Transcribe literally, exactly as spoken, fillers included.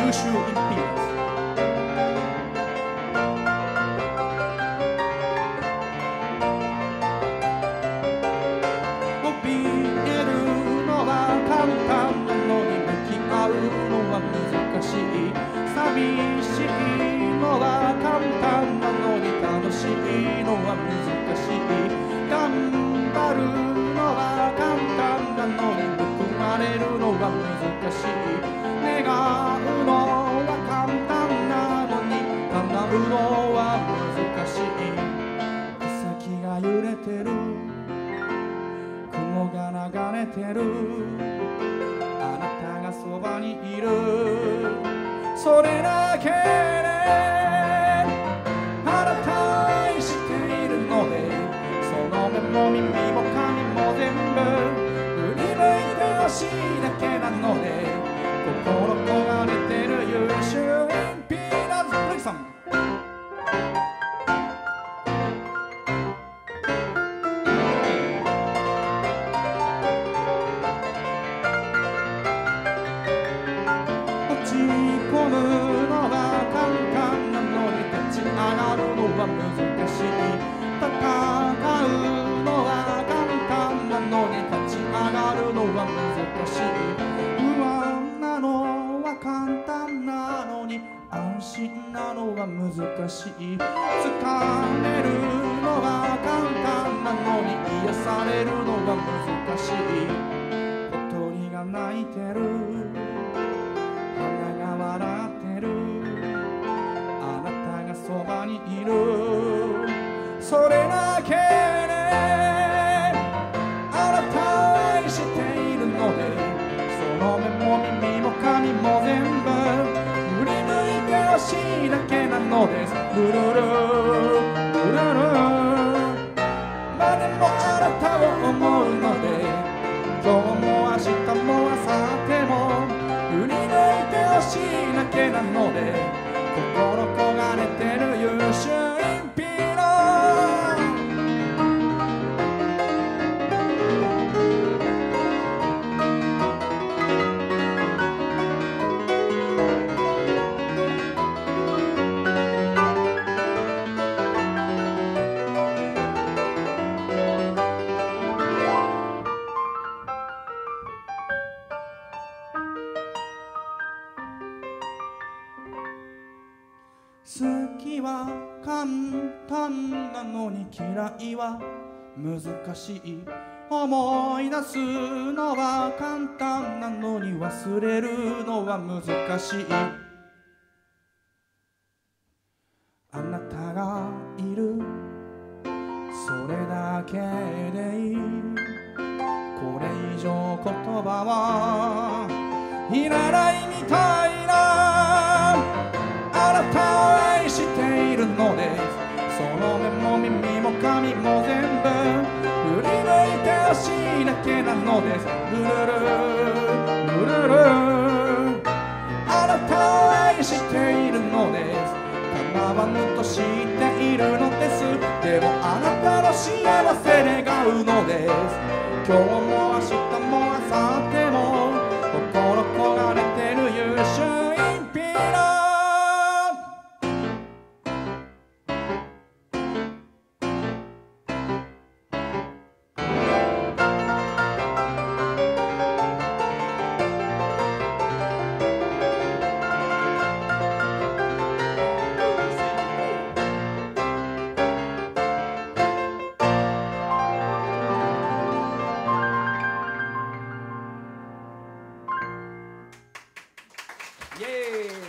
優秀インピーランス。怯えるのは簡単なのに向き合うのは難しい。寂しいのは簡単なのに楽しいのは難しい。頑張るのは簡単なのに報われるのは難しい。願うのは簡単なのに叶うのは難しい。草木が揺れてる、雲が流れてる、あなたがそばにいる、それだけであなたを愛しているので、その目も耳も髪も全部振り向いてほしいだけなので、心焦がれてる優秀インピーランス。古木さん。落ち込むのは簡単なのに立ち上がるのは難しい。戦うのは簡単なのに立ち上がるのは難しい。不安なのは簡単なのに安心なのは難しい。疲れるのは簡単なのに癒されるのは難しい。小鳥が鳴いてる、花が笑ってる、あなたがそばにいる、それだけであなたを愛しているので、その目も耳も髪も全部振り向いてほしいだけなのです。ルルルルルルまでもあなたを思うので、今日も明日も明後日も振り向いてほしいだけなので、心焦がれてる優秀インピーランス。好きは簡単なのに嫌いは難しい。思い出すのは簡単なのに忘れるのは難しい。あなたがいる、それだけでいい。これ以上言葉はいらないみたいな。あなたを愛しているのです。その目も耳も髪も全部振り向いてほしいだけなのです。ルルルルルルあなたを愛しているのです。叶わぬと知っているのです。でもあなたの幸せ願うのです。今日も明日も明後日も心焦がれてる優秀インピーランス。イエーイ。